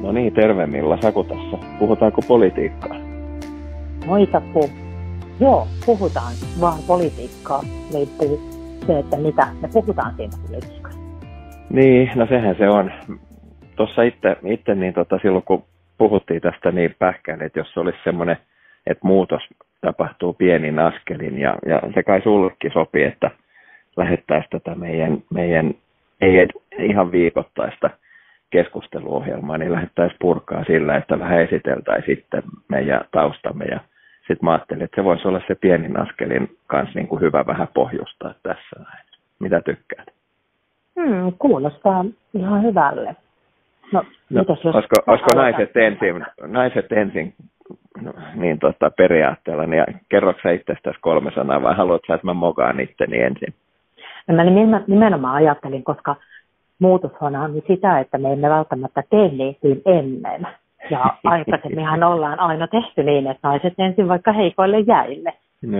No niin, terve Milla, Saku tässä. Puhutaanko politiikkaa? Moi Saku. Joo, puhutaan vaan politiikkaa. Riippuu se, että mitä me puhutaan siinä politiikassa. Niin, no sehän se on. Tuossa itse niin silloin kun puhuttiin tästä niin pähkään, että jos olisi semmoinen, että muutos tapahtuu pienin askelin ja se kai sullekin sopii, että lähettäisiin tätä meidän ei ihan viikoittaista keskusteluohjelmaa, niin lähdettäisiin purkaa sillä, että vähän esiteltäisiin sitten meidän taustamme. Ja sitten mä ajattelin, että se voisi olla se pienin askelin kanssa niin kuin hyvä vähän pohjustaa tässä näin. Mitä tykkäät? Kuulostaa ihan hyvälle. No, mitäs jos olisiko naiset ensin niin periaatteella, niin kerroksä sä itsestäsi 3 sanaa vai haluatko sä, että mä mokaan itteni ensin? No, mä nimenomaan ajattelin, koska muutoshan on sitä, että me emme välttämättä tee niin ennen. Ja aikaisemminhan ollaan aina tehty niin, että naiset ensin vaikka heikoille jäille.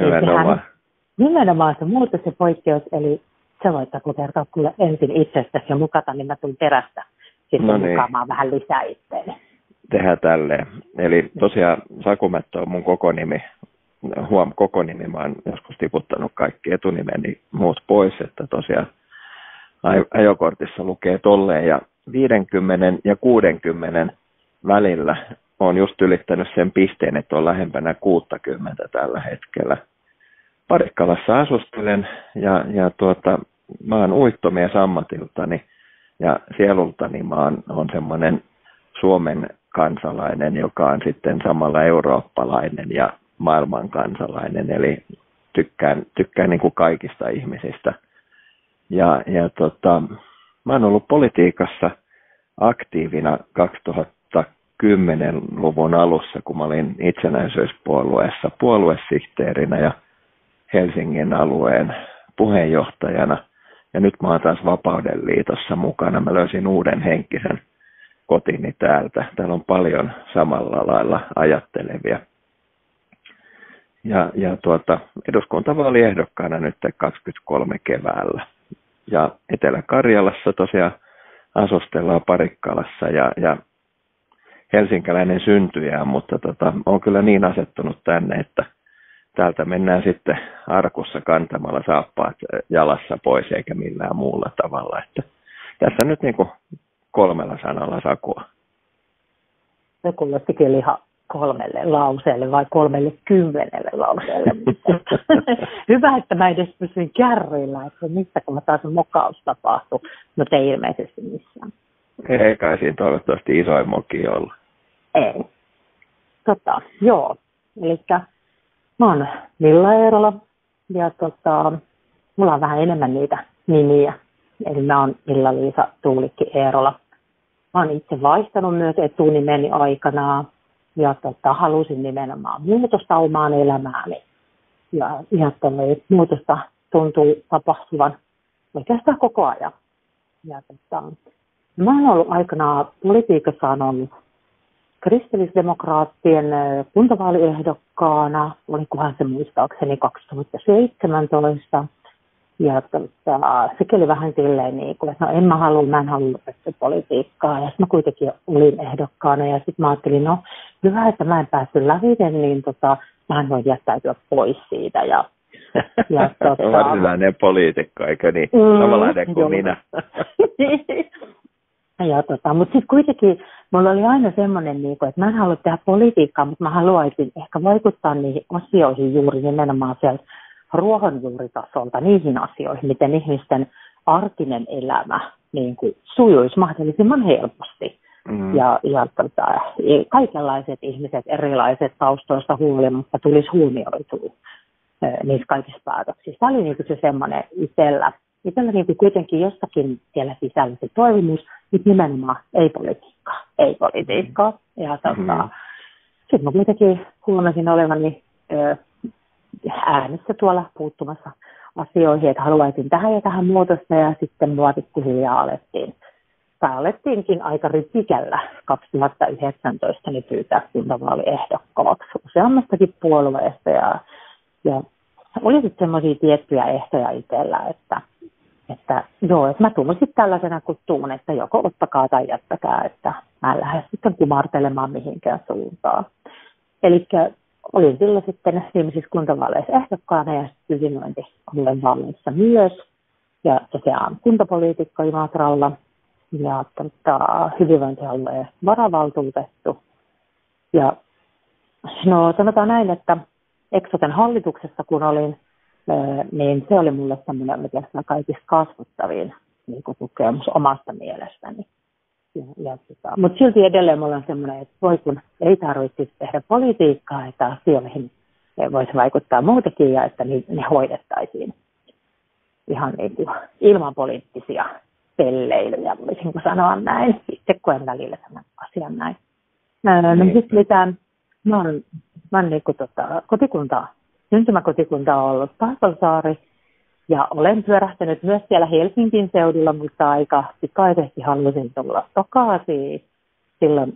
Nimenomaan se muutos ja poikkeus, eli sä voit kertoa kuule ensin itsestäsi ja mukata, niin mä tulen perästä sitten mukaamaan vähän lisää itteeni. Tehdään tälleen. Eli tosiaan Sakumättö on mun koko nimi. Koko nimi, mä oon joskus tiputtanut kaikki etunimeni muut pois, että tosiaan ajokortissa lukee tolleen ja 50 ja 60 välillä on just ylittänyt sen pisteen, että on lähempänä 60 tällä hetkellä. Parikkalassa asustelen ja mä oon uittomies ammatiltani ja sielultani mä oon semmoinen Suomen kansalainen, joka on sitten samalla eurooppalainen ja maailman kansalainen, eli tykkään niin kuin kaikista ihmisistä. Ja mä oon ollut politiikassa aktiivina 2010-luvun alussa, kun mä olin itsenäisyyspuolueessa puoluesihteerinä ja Helsingin alueen puheenjohtajana. Ja nyt mä oon taas Vapauden liitossa mukana. Mä löysin uuden henkisen kotini täältä. Täällä on paljon samalla lailla ajattelevia. Ja eduskuntavaaliehdokkaana nyt 23 keväällä. Ja Etelä-Karjalassa tosiaan asustellaan Parikkalassa ja helsinkiläinen syntyjä, mutta on kyllä niin asettunut tänne, että täältä mennään sitten arkussa kantamalla saappaat jalassa pois eikä millään muulla tavalla. Että tässä nyt niin kuin 3 sanalla Sakua. Se kuulosti kyllä ihan 3 lauseelle vai 30 lauseelle. Hyvä, että mä edes pysyin kärryillä, että mistä kun taas mokaus tapahtui. No ei ilmeisesti missään. Ei kai siinä toivottavasti isoin moki olla. Ei. Joo. Elikkä mä oon Milla Eerola ja mulla on vähän enemmän niitä nimiä. Eli mä oon Milla-Liisa Tuulikki Eerola. Mä oon itse vaihtanut myös etunimeni aikanaan. Ja halusin nimenomaan muutosta omaan elämääni. Ja muutosta tuntuu tapahtuvan oikeastaan koko ajan. Ja mä olen ollut aikanaan politiikassa on ollut kristillisdemokraattien kuntavaaliehdokkaana, olikohan se muistaakseni 2017. Ja sekin oli vähän silleen, että no mä en halua lopettaa politiikkaa. Ja sitten mä kuitenkin olin ehdokkaana ja sitten mä ajattelin, no hyvä, että mä en päässyt läville, niin mä en voi jättäytyä pois siitä. Varsinainen poliitikko, eikö niin? Samanlainen kuin minä. Mutta sitten kuitenkin mulla oli aina semmoinen, että mä en halua tehdä politiikkaa, mutta mä haluaisin ehkä vaikuttaa niihin asioihin juuri nimenomaan sieltä ruohonjuuritasolta, niihin asioihin, miten ihmisten arkinen elämä niin kuin sujuisi mahdollisimman helposti. Ja kaikenlaiset ihmiset erilaiset taustoista huolimatta tulisi huomioitua niissä kaikissa päätöksissä. Tämä oli niin kuin se semmoinen itsellä niin kuin kuitenkin jossakin siellä sisällä se toivomus, mutta nimenomaan ei politiikkaa. Ja sitten mä kuitenkin huomasin olevani äänessä tuolla puuttumassa asioihin, että haluaisin tähän ja tähän muutosta ja sitten mua pikkuhiljaa alettiinkin aika rytikällä 2019 niin pyytää kuntavaaliehdokkaaksi useammastakin puolueesta ja oli sitten semmoisia tiettyjä ehtoja itsellä, että mä tuun sitten tällaisena kuin tuun, että joko ottakaa tai jättäkää, että mä en lähde sitten kumartelemaan mihinkään suuntaan. Eli olin silloin sitten viimeisissä kuntavaaleissa ehdokkaana ja hyvinvointialueen vaaleissa myös. Ja tosiaan kuntapoliitikko Imatralla ja hyvinvointialueen varavaltuutettu. Ja no sanotaan näin, että Eksoten hallituksessa kun olin, niin se oli mulle semmoinen oikeastaan kaikista kasvattavin niin kokemus omasta mielestäni. Mutta silti edelleen mulla on semmoinen, että voi kun ei tarvitse tehdä politiikkaa, että asioihin voisi vaikuttaa muutenkin ja että ne hoidettaisiin ihan niin kuin ilman poliittisia pelleilyjä, voisinko sanoa näin. Itse koen välillä tämän asian näin. No sitten mitä, mä oon niin kuin syntymäkotikunta on ollut Paasolsaari ja olen pyörähtänyt myös siellä Helsingin seudulla, mutta aika pikaisesti halusin tulla takaisin. Silloin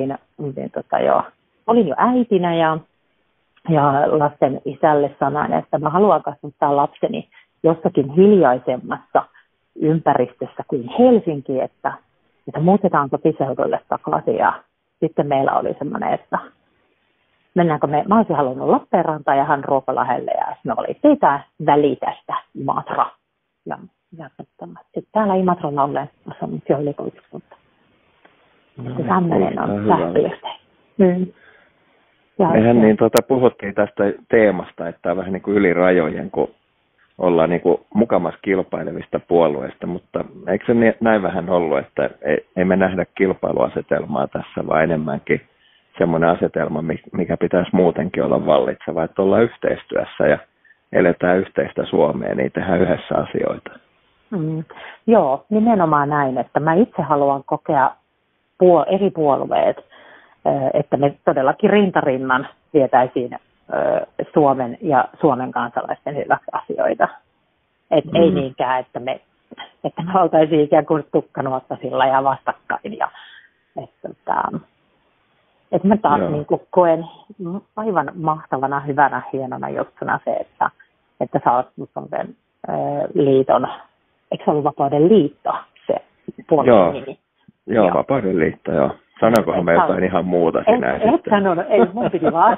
olin jo äitinä ja lasten isälle sanoin, että mä haluan kasvattaa lapseni jossakin hiljaisemmassa ympäristössä kuin Helsinki, että muutetaan kotiseudulle takaisin. Ja sitten meillä oli semmoinen, että mä olisin halunnut Lappeenrantaan ja hän Ruokolahdelle ja me oli siitä välitästä Imatra. Ja sitten täällä Imatralla olen osannut jo yli 30 vuotta. Tämmöinen on lähtöjästä. Mehän puhuttiin tästä teemasta, että on vähän niin kuin yli rajojen, kun ollaan niin kuin mukamassa kilpailevista puolueista, mutta eikö se näin vähän ollut, että ei me nähdä kilpailuasetelmaa tässä, vaan enemmänkin semmoinen asetelma, mikä pitäisi muutenkin olla vallitseva, että ollaan yhteistyössä ja eletään yhteistä Suomea, niin tehdään yhdessä asioita. Joo, nimenomaan näin, että mä itse haluan kokea eri puolueet, että me todellakin rintarinnan vietäisiin Suomen ja Suomen kansalaisten hyväksi asioita. Ei niinkään, että me oltaisiin ikään kuin tukkanuottasilla ja vastakkain. Ja, että mä taas niin kuin koen aivan mahtavana, hyvänä, hienona juttuna se, että sä oot Suomen liiton, eikö se ollut Vapauden liitto se puolueen nimi? Joo, Vapauden liitto, joo. Sanoinkohan me jotain ihan muuta sinä? Et sanonut, ei, mun piti vaan.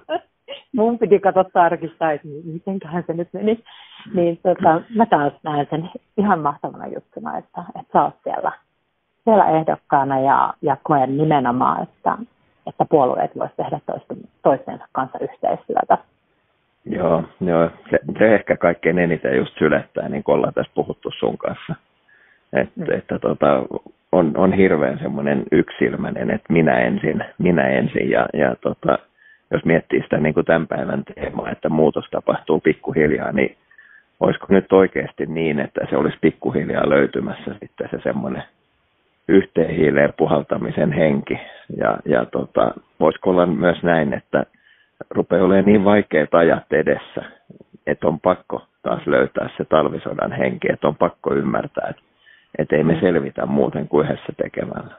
Mun piti katsoa tarkistaa, että mitenköhän se nyt meni. Niin mä taas näen sen ihan mahtavana juttuna, että sä oot siellä ehdokkaana ja koen nimenomaan, että puolueet vois tehdä toistensa kanssa yhteistyötä. Joo. Se ehkä kaikkein eniten just sylettää, niin kuin ollaan tässä puhuttu sun kanssa. Että on hirveän semmoinen yksilmäinen, että minä ensin ja jos miettii sitä niin kuin tämän päivän teemaa, että muutos tapahtuu pikkuhiljaa, niin olisiko nyt oikeasti niin, että se olisi pikkuhiljaa löytymässä sitten se semmoinen yhteen hiileen puhaltamisen henki. Ja voisiko olla myös näin, että rupeaa olemaan niin vaikeat ajat edessä, että on pakko taas löytää se talvisodan henki, että on pakko ymmärtää, että ei me selvitä muuten kuin yhdessä tekemällä.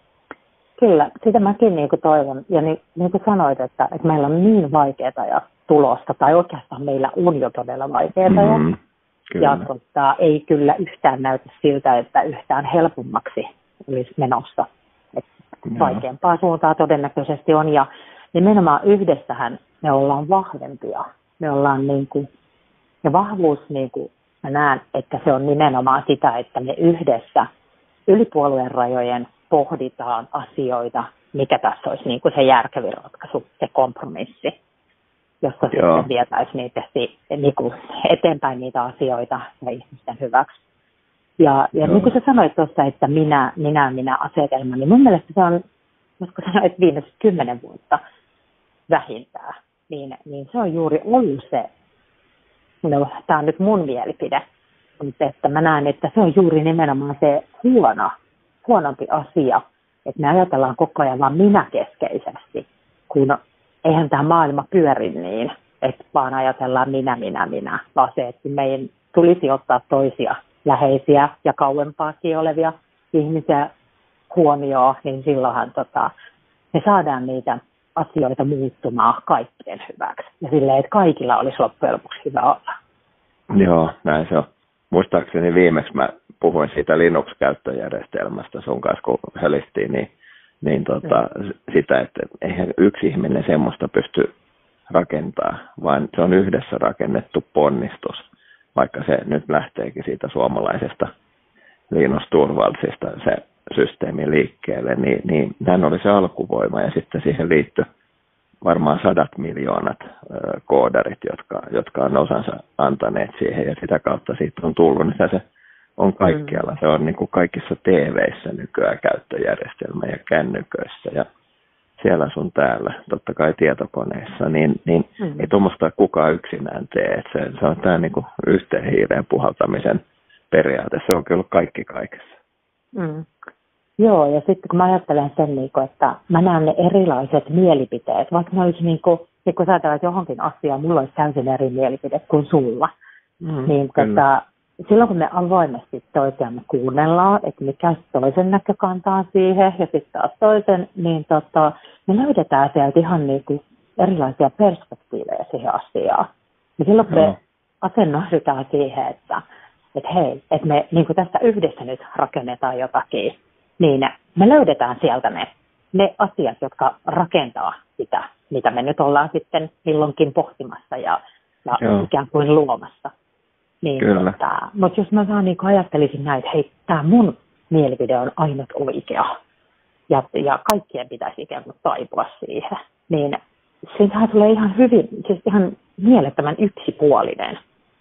Kyllä, sitä mäkin niin kuin toivon. Ja niin kuin sanoit, että meillä on niin vaikeita ja tulosta, tai oikeastaan meillä on jo todella vaikeita. Ja ei kyllä yhtään näytä siltä, että yhtään helpommaksi olisi menossa. Vaikeampaa suuntaa todennäköisesti on. Ja nimenomaan yhdessähän me ollaan vahvempia. Me ollaan niin kuin, ja vahvuus, niin kuin mä näen, että se on nimenomaan sitä, että me yhdessä yli puolueen rajojen pohditaan asioita, mikä tässä olisi niin kuin se järkevin ratkaisu, se kompromissi, jossa sitten vietäisiin niitä niin kuin eteenpäin niitä asioita ja ihmisten hyväksi. Ja niin kuin sä sanoit tuossa, että minä asetelma, niin mun mielestä se on, koska sanoit viimeiset 10 vuotta vähintään, niin se on juuri ollut se, no tämä on nyt mun mielipide, mutta että mä näen, että se on juuri nimenomaan se huonompi asia, että me ajatellaan koko ajan vaan minäkeskeisesti, kun eihän tämä maailma pyöri niin, että vaan ajatellaan minä, vaan se, että meidän tulisi ottaa toisia läheisiä ja kauempaakin olevia ihmisiä huomioon, niin silloinhan me saadaan niitä asioita muuttumaan kaikkien hyväksi. Ja silleen, että kaikilla olisi loppujen lopuksi hyvä olla. Joo, näin se on. Muistaakseni viimeksi mä puhuin siitä Linux-käyttöjärjestelmästä sun kanssa, kun hölistiin, niin niin sitä, että eihän yksi ihminen semmoista pysty rakentaa, vaan se on yhdessä rakennettu ponnistus, vaikka se nyt lähteekin siitä suomalaisesta Linus Torvaldsista se systeemi liikkeelle, niin hän oli se alkuvoima ja sitten siihen liittyi varmaan 100 miljoonat koodarit, jotka on osansa antaneet siihen ja sitä kautta siitä on tullut, niin se on kaikkialla. Se on niin kuin kaikissa TV:issä nykyään käyttöjärjestelmä ja kännyköissä ja siellä sun täällä, totta kai tietokoneissa, niin ei tuommoista kukaan yksinään tee. Se on tämä niin kuin yhteen hiireen puhaltamisen periaate. Se on kyllä kaikki kaikessa. Joo, ja sitten kun mä ajattelen sen, että mä näen ne erilaiset mielipiteet, vaikka mä olisin, kun ajatellaan, että johonkin asiaan mulla olisi täysin eri mielipide kuin sulla, niin silloin kun me avoimesti toisiamme kuunnellaan, että mikä toisen näkökantaa siihen ja sitten taas toisen, niin me löydetään sieltä ihan niin kuin erilaisia perspektiivejä siihen asiaan. Ja silloin kun me asennoidutaan siihen, että hei, että me niin kuin tästä yhdessä nyt rakennetaan jotakin, niin me löydetään sieltä ne asiat, jotka rakentaa sitä, mitä me nyt ollaan sitten milloinkin pohtimassa ja ikään kuin luomassa. Niin, mutta jos mä vaan niin ajattelisin näin, että hei, tämä mun mielipide on ainut oikea ja kaikkien pitäisi ikään kuin taipua siihen, niin siitähän tulee ihan hyvin, siis ihan mielettömän yksipuolinen.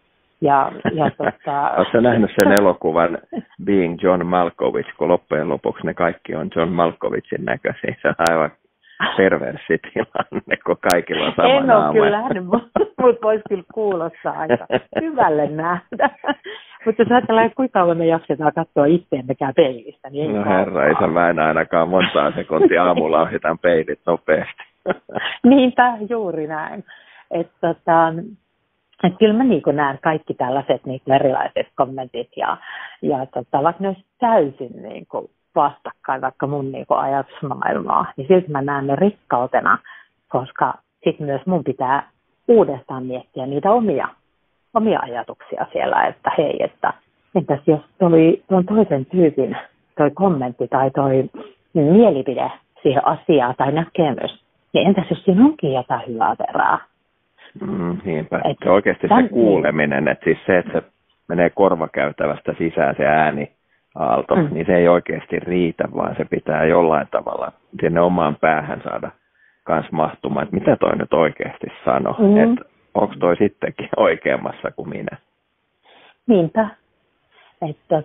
Oletko nähnyt sen elokuvan Being John Malkovich, kun loppujen lopuksi ne kaikki on John Malkovichin näköisiä? Se on aivan perversi tilanne, kun kaikilla on sama naama. En ole kyllä nähnyt, mutta voisi kyllä kuulostaa aika hyvälle nähdä. Mutta jos ajatellaan, että kuinka kauan me jaksetaan katsoa itseemmekään peilistä, niin no herra isä, mä en ainakaan montaa sekuntia aamulla ohitan peilit nopeasti. Niinpä, juuri näin. Että kyllä mä niin näen kaikki tällaiset niin erilaiset kommentit ja vaikka ne olisi täysin niin vastakkain vaikka mun niin ajatusmaailmaa, niin silti mä näen ne rikkautena, koska sitten myös mun pitää uudestaan miettiä niitä omia ajatuksia siellä, että hei, että entäs jos tuon toisen tyypin toi kommentti tai toi mielipide siihen asiaan tai näkemys, niin entäs jos siinä onkin jotain hyvää perää? Niinpä. Se oikeasti se kuuleminen, että siis se, että se menee korvakäytävästä sisään se ääniaalto, niin se ei oikeasti riitä, vaan se pitää jollain tavalla sinne omaan päähän saada kans mahtumaan, että mitä toi nyt oikeasti sanoo, että onko toi sittenkin oikeammassa kuin minä. Niinpä. Että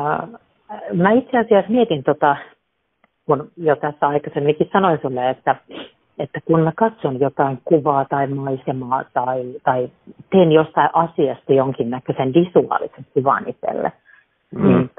mä itse asiassa mietin kun jo tässä aikaisemminkin sanoin sulle, että kun mä katson jotain kuvaa tai maisemaa tai teen jostain asiasta jonkinnäköisen visuaalisen kuvan itselle, niin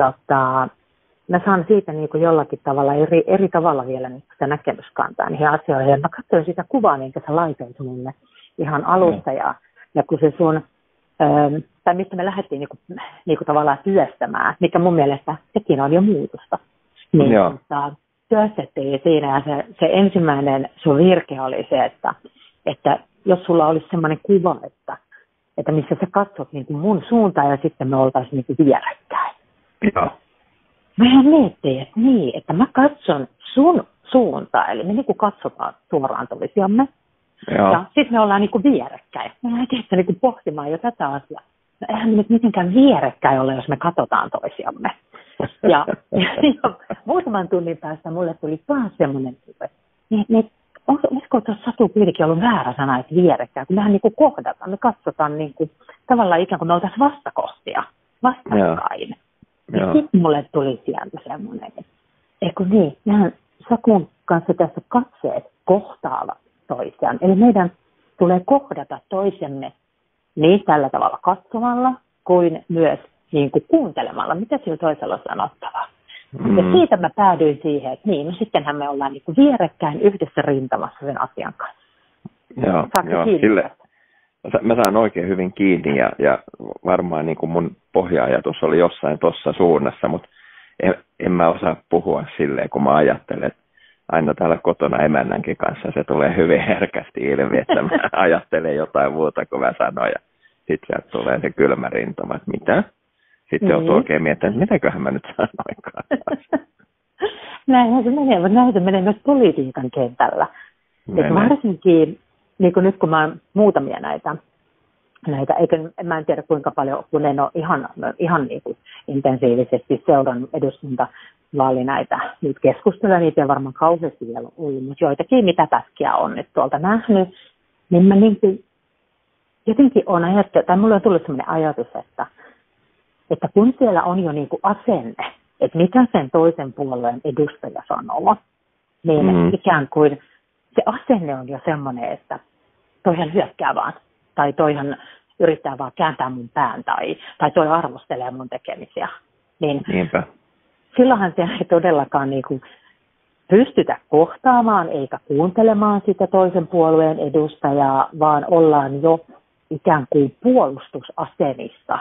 mä saan siitä niin kuin jollakin tavalla eri tavalla vielä niin sitä näkemyskantaa niihin asioihin. Ja mä katsoin sitä kuvaa, minkä sä laitoit mulle ihan alusta ja kun se sun, tai mistä me lähdettiin niin kuin tavallaan työstämään, mikä mun mielestä sekin on jo muutosta. Niin, työstettiin siinä ja se ensimmäinen sun virke oli se, että jos sulla olisi semmoinen kuva, että missä sä katsot niin kuin mun suuntaan ja sitten me oltaisiin niin kuin vierekkäin. Joo. Mehän miettii, että mä katson sun suuntaan, eli me niin kuin katsotaan suoraan toisiamme. Joo. Ja sitten me ollaan niin kuin vierekkäin. Me ollaan tietysti niin kuin pohtimaan jo tätä asiaa. No eihän me nyt mitenkään vierekkäin ole, jos me katsotaan toisiamme. Ja muutaman tunnin päästä mulle tuli taas semmoinen, että olisiko tuossa Satu kuitenkin ollut väärä sana, että vierekkäin, kun mehän niin kuin kohdataan, me katsotaan niin kuin, tavallaan ikään kuin me oltaisiin vastakohtia, vastakkain. Ja sitten mulle tuli sieltä semmoinen, että mehän Sakun kanssa tässä katseet kohtaavat toisiaan. Eli meidän tulee kohdata toisemme niin tällä tavalla katsomalla kuin myös niin kuin kuuntelemalla, mitä sillä toisella on sanottavaa. Ja siitä mä päädyin siihen, että no sittenhän me ollaan niin kuin vierekkäin yhdessä rintamassa sen asian kanssa. Joo, sille, mä saan oikein hyvin kiinni ja varmaan niin kuin mun pohja-ajatus oli jossain tuossa suunnassa, mutta en mä osaa puhua silleen, kun mä ajattelen, että aina täällä kotona emännänkin kanssa se tulee hyvin herkästi ilmi, että mä ajattelen jotain muuta kuin mä sanon ja sitten sieltä tulee se kylmä rintama, että mitä? Sitten joutuu oikein miettimään, että mitäköhän mä nyt sanoinkaan. näinhän se menee, mutta näin se menee myös politiikan kentällä. Et varsinkin niin nyt kun mä oon muutamia näitä mä en tiedä kuinka paljon, kun en ole ihan niin kuin intensiivisesti seurannut eduskuntavaali näitä keskusteluja, niitä ei varmaan kauheasti vielä ollut, mutta joitakin mitä pätkiä on nyt tuolta nähnyt, niin mä niin kuin jotenkin on ajatellut, tai mulle on tullut sellainen ajatus, että kun siellä on jo niin kuin asenne, että mitä sen toisen puolueen edustaja sanoo, niin ikään kuin se asenne on jo semmoinen, että toihan hyökkää vaan, tai toihan yrittää vaan kääntää mun pään, tai toi arvostelee mun tekemisiä. Niin niinpä. Silloinhan se ei todellakaan niin kuin pystytä kohtaamaan eikä kuuntelemaan sitä toisen puolueen edustajaa, vaan ollaan jo ikään kuin puolustusasemissa.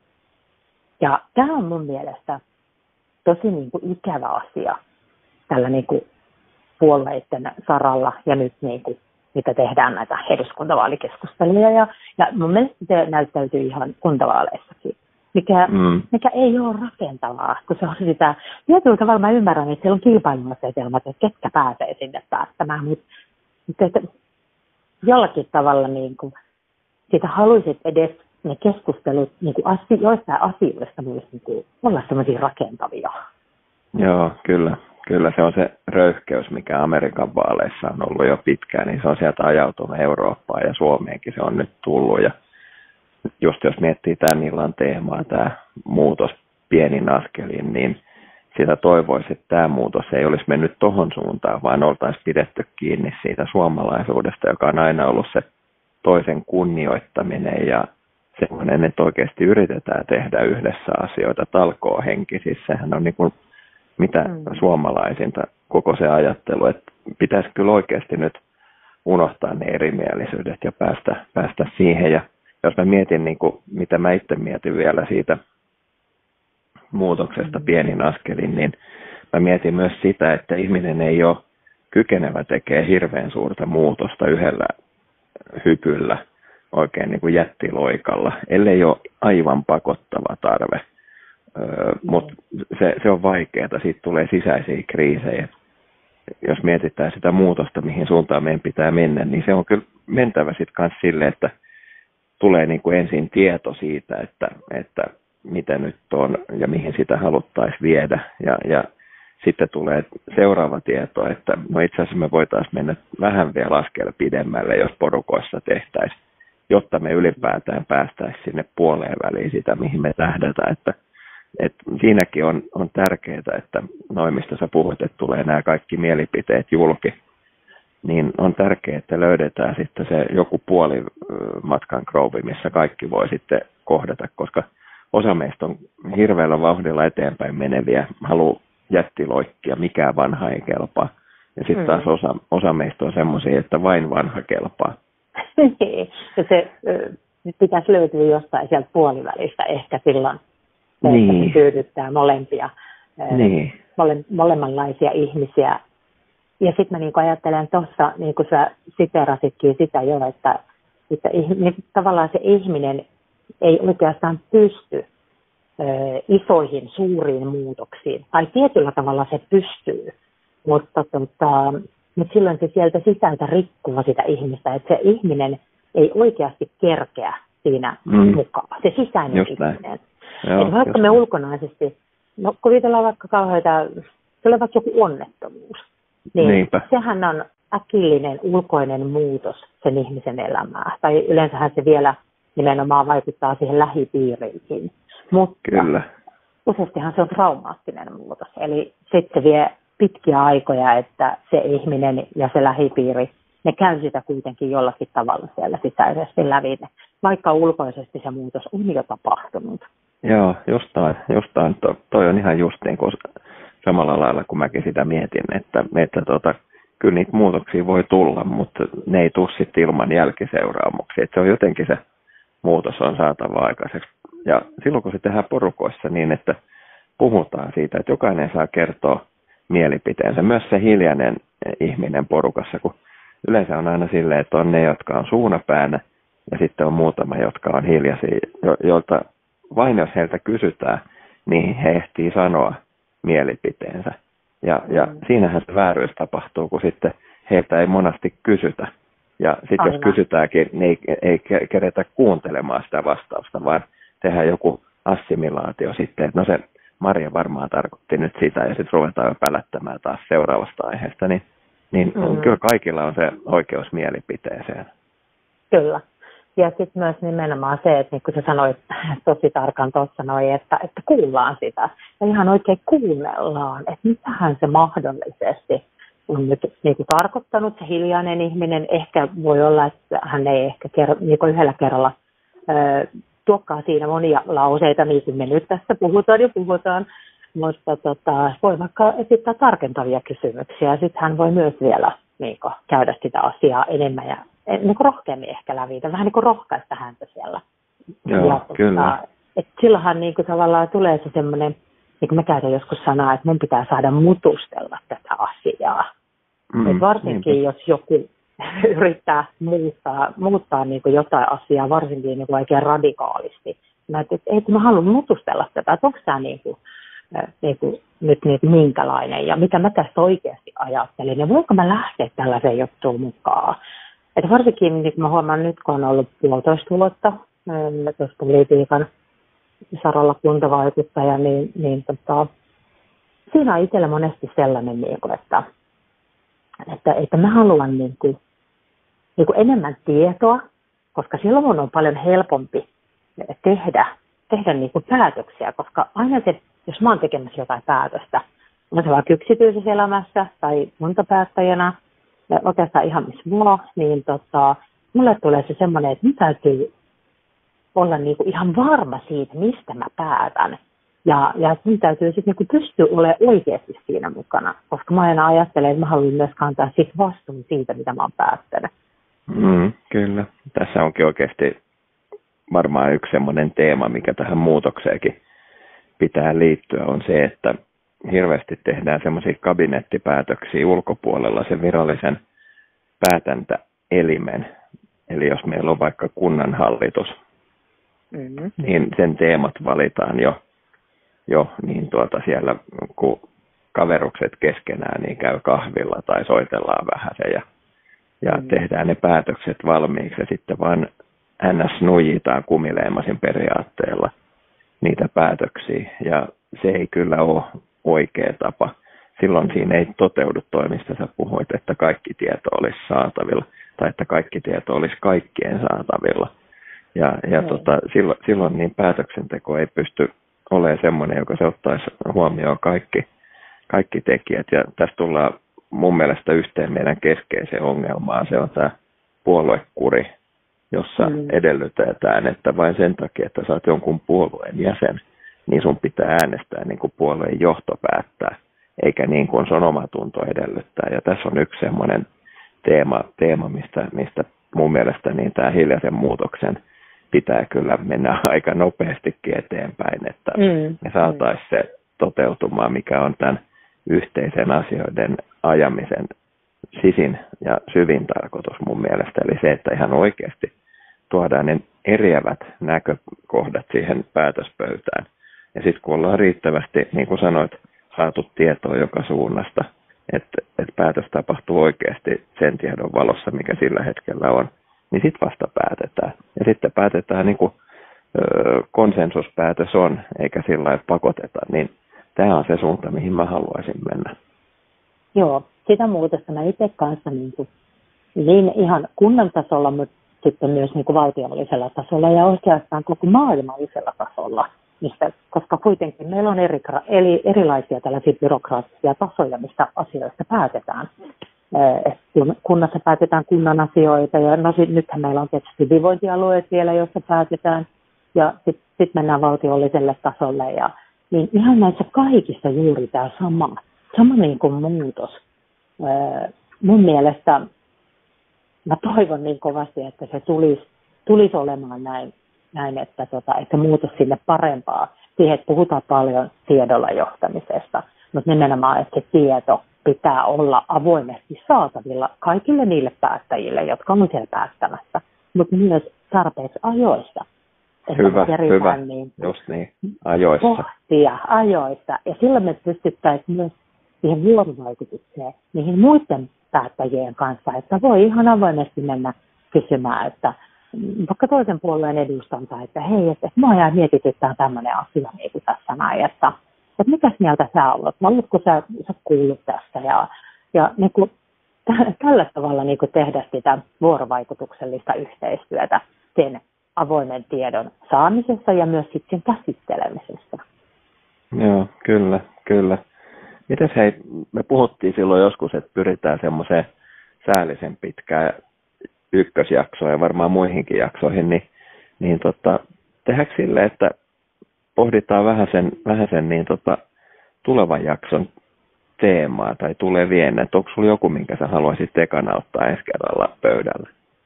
Ja tämä on mun mielestä tosi niin kuin ikävä asia tällä niin kuin puolueiden saralla ja nyt niin kuin, mitä tehdään näitä eduskuntavaalikeskusteluja. Ja mun mielestä se näyttäytyy ihan kuntavaaleissakin, mikä ei ole rakentavaa, kun se on sitä, tietyllä tavalla mä ymmärrän, että siellä on kilpailuasetelmat, että ketkä pääsee sinne päättämään, mutta jollakin tavalla niin kuin, siitä haluaisit edes ne keskustelut niin kuin joistain asioista voisi niin olla sellaisia rakentavia. Joo, kyllä. Kyllä se on se röyhkeys, mikä Amerikan vaaleissa on ollut jo pitkään, niin se on sieltä ajautunut Eurooppaan ja Suomeenkin se on nyt tullut. Ja just jos miettii tämän illan teemaa, tämä muutos pienin askelin, niin sitä toivoisi, että tämä muutos ei olisi mennyt tohon suuntaan, vaan oltaisiin pidetty kiinni siitä suomalaisuudesta, joka on aina ollut se toisen kunnioittaminen ja semmoinen, että oikeasti yritetään tehdä yhdessä asioita talkoohenkisissä. Sehän on niin kuin mitä suomalaisinta koko se ajattelu, että pitäisi kyllä oikeasti nyt unohtaa ne erimielisyydet ja päästä siihen. Ja jos mä mietin, niin kuin, mitä mä itse mietin vielä siitä muutoksesta pienin askelin, niin mä mietin myös sitä, että ihminen ei ole kykenevä tekemään hirveän suurta muutosta yhdellä hypyllä, oikein niin kuin jättiloikalla, ellei ole aivan pakottava tarve. Mutta se on vaikeaa, siitä tulee sisäisiä kriisejä. Jos mietitään sitä muutosta, mihin suuntaan meidän pitää mennä, niin se on kyllä mentävä sitten kanssa sille, että tulee niin kuin ensin tieto siitä, että mitä nyt on ja mihin sitä haluttaisiin viedä. Ja sitten tulee seuraava tieto, että no itse asiassa me voitaisiin mennä vähän vielä askel pidemmälle, jos porukoissa tehtäisiin, jotta me ylipäätään päästäisiin sinne puoleen väliin sitä, mihin me tähdätään, että siinäkin on tärkeää, että noin mistä sä puhut, että tulee nämä kaikki mielipiteet julki, niin on tärkeää, että löydetään sitten se joku puolimatkan krouvi, missä kaikki voi sitten kohdata, koska osa meistä on hirveällä vauhdilla eteenpäin meneviä, haluaa jättiloikkia, mikään vanha ei kelpaa. Ja sitten taas osa meistä on semmoisia, että vain vanha kelpaa. Ja se nyt pitäisi löytyä jostain sieltä puolivälistä ehkä silloin. Niin. Se tyydyttää molempia, molemmanlaisia ihmisiä. Ja sitten mä niinku ajattelen tuossa, niin kuin sä siteerasitkin sitä jo, että tavallaan se ihminen ei oikeastaan pysty isoihin, suuriin muutoksiin. Tai tietyllä tavalla se pystyy, mutta silloin se sieltä sisältä rikkoo sitä ihmistä, että se ihminen ei oikeasti kerkeä siinä mukaan. Se sisäinen just ihminen. Joo, vaikka me ulkonaisesti, kuvitellaan vaikka kauheita, se on vaikka joku onnettomuus, niin sehän on äkillinen ulkoinen muutos sen ihmisen elämää. Tai yleensähän se vielä nimenomaan vaikuttaa siihen lähipiiriinkin. Mutta kyllä. Useastihan se on traumaattinen muutos. Eli sitten se vie pitkiä aikoja, että se ihminen ja se lähipiiri, ne käy sitä kuitenkin jollakin tavalla siellä sisäisesti lävitse, vaikka ulkoisesti se muutos on jo tapahtunut. Joo, justain. Toi on ihan just niin kuin samalla lailla, kun mäkin sitä mietin, että kyllä niitä muutoksia voi tulla, mutta ne ei tule sitten ilman jälkiseuraamuksia. Että se on jotenkin se muutos on saatava aikaiseksi. Ja silloin kun se tehdään porukoissa niin, että puhutaan siitä, että jokainen saa kertoa mielipiteensä, myös se hiljainen ihminen porukassa, kun yleensä on aina silleen, että on ne, jotka on suunapäänä ja sitten on muutama, jotka on hiljaisia, joilta vain jos heiltä kysytään, niin he ehtii sanoa mielipiteensä. Ja siinähän se vääryys tapahtuu, kun sitten heiltä ei monasti kysytä. Ja sitten jos kysytäänkin, niin ei keretä kuuntelemaan sitä vastausta, vaan tehdään joku assimilaatio sitten, että no se Marja varmaan tarkoitti nyt sitä, ja sitten ruvetaan jo pälättämään taas seuraavasta aiheesta, niin kyllä kaikilla on se oikeus mielipiteeseen. Kyllä. Ja sitten myös nimenomaan se, että niin kuin sä sanoit tosi tarkan tuossa että kuullaan sitä. Ja ihan oikein kuunnellaan, että mitähän se mahdollisesti on nyt niin kuin tarkoittanut. Se hiljainen ihminen ehkä voi olla, että hän ei ehkä niin kuin yhdellä kerralla tuokkaa siinä monia lauseita, niin kuin me nyt tässä puhutaan. Mutta voi vaikka esittää tarkentavia kysymyksiä. Sitten hän voi myös vielä niin kuin käydä sitä asiaa enemmän ja niin kuin rohkeammin ehkä lävitä, vähän niin kuin rohkaista häntä siellä. Joo, kyllä. Silloinhan niin kuin tavallaan tulee se semmoinen, niin kuin mä käytän joskus sanaa, että mun pitää saada mutustella tätä asiaa. Varsinkin jos joku yrittää muuttaa niin kuin jotain asiaa, varsinkin niin kuin oikein radikaalisti. Että mä haluan mutustella tätä, että onko tämä nyt minkälainen ja mitä mä tästä oikeasti ajattelin ja voinko mä lähteä tällaiseen juttuun mukaan. Että varsinkin, niin kuin mä huomaan nyt, kun on ollut 1,5 vuotta tuossa politiikan saralla kuntavaikuttaja, niin siinä on itsellä monesti sellainen, että mä haluan niin kuin enemmän tietoa, koska silloin mun on paljon helpompi tehdä niin kuin päätöksiä, koska aina se, jos mä oon tekemässä jotain päätöstä, on se vaikka yksityisessä elämässä tai kuntapäättäjänä, oikeastaan ihan missä mua, niin mulle tulee se semmoinen, että nyt täytyy olla niinku ihan varma siitä, mistä mä päätän. Ja nyt täytyy sitten niinku pystyä olemaan oikeasti siinä mukana, koska mä aina ajattelen, että mä haluan myös kantaa sit vastuun siitä, mitä mä oon päättänyt. Kyllä. Tässä onkin oikeasti varmaan yksi semmoinen teema, mikä tähän muutokseenkin pitää liittyä, on se, että hirveästi tehdään semmoisia kabinettipäätöksiä ulkopuolella sen virallisen päätäntäelimen. Eli jos meillä on vaikka kunnanhallitus, niin sen teemat valitaan jo niin siellä, kun kaverukset keskenään niin käy kahvilla tai soitellaan vähän se ja tehdään ne päätökset valmiiksi ja sitten vaan ns. Nuijitaan kumileimasin periaatteella niitä päätöksiä ja se ei kyllä ole oikea tapa. Silloin siinä ei toteudu toi, mistä sä puhuit, että kaikki tieto olisi saatavilla tai että kaikki tieto olisi kaikkien saatavilla. Silloin niin päätöksenteko ei pysty olemaan semmoinen, joka se ottaisi huomioon kaikki tekijät. Ja tässä tullaan mun mielestä yhteen meidän keskeiseen ongelmaan. Se on tämä puoluekuri, jossa edellytetään, että vain sen takia, että sä oot jonkun puolueen jäsen, niin sun pitää äänestää niin kuin puolueen johto päättää, eikä niin kuin sun omatunto edellyttää. Ja tässä on yksi semmoinen teema mistä mun mielestä niin tämä hiljaisen muutoksen pitää kyllä mennä aika nopeastikin eteenpäin, että me saataisiin se toteutumaan, mikä on tämän yhteisen asioiden ajamisen sisin ja syvin tarkoitus mun mielestä. Eli se, että ihan oikeasti tuodaan ne eriävät näkökohdat siihen päätöspöytään. Ja sitten kun ollaan riittävästi, niin kuin sanoit, saatu tietoa joka suunnasta, että päätös tapahtuu oikeasti sen tiedon valossa, mikä sillä hetkellä on, niin sitten vasta päätetään. Ja sitten päätetään niin kuin konsensuspäätös on, eikä sillä lailla pakoteta, niin tämä on se suunta, mihin mä haluaisin mennä. Joo, sitä muutosta mä itse kanssa niin ihan kunnan tasolla, mutta sitten myös niin kuin valtiollisella tasolla ja oikeastaan koko maailmallisella tasolla, koska kuitenkin meillä on erilaisia tällaisia byrokraattisia tasoja, mistä asioista päätetään. Kunnassa päätetään kunnan asioita ja nythän meillä on tietysti hyvinvointialueet vielä, joissa päätetään ja sitten mennään valtiolliselle tasolle ja niin ihan näissä kaikissa juuri tämä sama niin kuin muutos. Mun mielestä mä toivon niin kovasti, että se tulisi olemaan näin että muutos sinne parempaa. Siihen, että puhutaan paljon tiedolla johtamisesta, mutta nimenomaan, että se tieto pitää olla avoimesti saatavilla kaikille niille päättäjille, jotka on siellä päättämässä, mutta myös tarpeeksi ajoissa. Hyvä. Niin, just niin, ajoissa. Ajoissa. Ja silloin me pystyttäisiin myös siihen vuorovaikutukseen niihin muiden päättäjien kanssa, että voi ihan avoimesti mennä kysymään, että vaikka toisen puolueen edustansa, että hei, että mua jää mietityttää tämmöinen asia niin kuin tässä näin, että mitäs mieltä sä olet, oletko sä kuullut tästä ja niin kuin, tällä tavalla niin kuin tehdä sitä vuorovaikutuksellista yhteistyötä sen avoimen tiedon saamisessa ja myös sitten sen käsittelemisessä. Joo, kyllä. Mites hei, me puhuttiin silloin joskus, että pyritään semmoiseen säällisen pitkään ykkösjaksoon ja varmaan muihinkin jaksoihin, niin tehdäänkö silleen, että pohditaan vähän sen tulevan jakson teemaa tai tulevien, että onko sulla joku, minkä sä haluaisit ekana ottaa ensi kerralla pöydälle?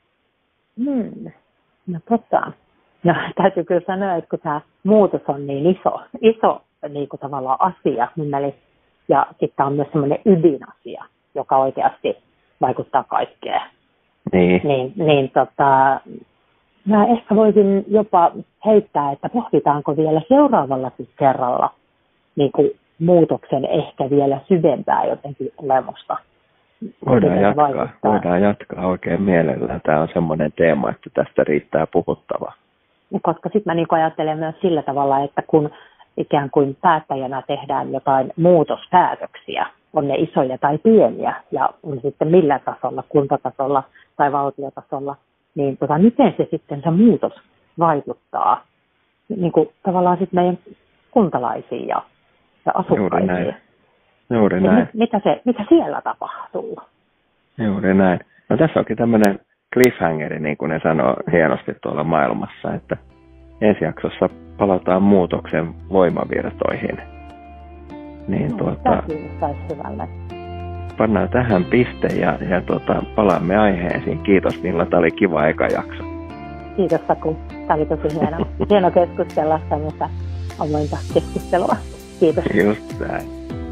No ja täytyy kyllä sanoa, että kun tämä muutos on niin iso niin kuin tavallaan asia, ja sitten on myös semmoinen ydinasia, joka oikeasti vaikuttaa kaikkeen. Niin, mä ehkä voisin jopa heittää, että pohditaanko vielä seuraavallakin kerralla niin kuin muutoksen ehkä vielä syvempää jotenkin olemusta. Voidaan jatkaa oikein mielellään. Tämä on semmoinen teema, että tästä riittää puhuttavaa. Koska sitten mä niin ajattelen myös sillä tavalla, että kun ikään kuin päättäjänä tehdään jotain muutospäätöksiä, on ne isoja tai pieniä, ja on sitten millä tasolla, kuntatasolla tai valtiotasolla, niin miten se sitten se muutos vaikuttaa niin kuin tavallaan sitten meidän kuntalaisiin ja asukkaisiin. Juuri näin. Mitä siellä tapahtuu? Juuri näin. No tässä onkin tämmöinen cliffhangeri, niin kuin ne sanoo hienosti tuolla maailmassa, että ensi jaksossa palataan muutoksen voimavirtoihin. Niin hyvälle. Pannaan tähän piste ja palaamme aiheisiin. Kiitos Milla, tämä oli kiva eka jakso. Kiitos Saku, tämä oli tosi hieno keskustella tämmöistä avointa keskustelua. Kiitos. Just näin.